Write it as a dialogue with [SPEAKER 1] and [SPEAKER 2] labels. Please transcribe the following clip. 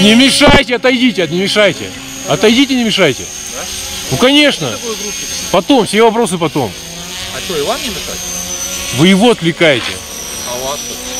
[SPEAKER 1] Не мешайте, отойдите, не мешайте. Отойдите, не мешайте.
[SPEAKER 2] Да?
[SPEAKER 1] Ну конечно. Потом, все вопросы потом.
[SPEAKER 2] А что, и вам не мешать?
[SPEAKER 1] Вы его отвлекаете.
[SPEAKER 2] А у вас что?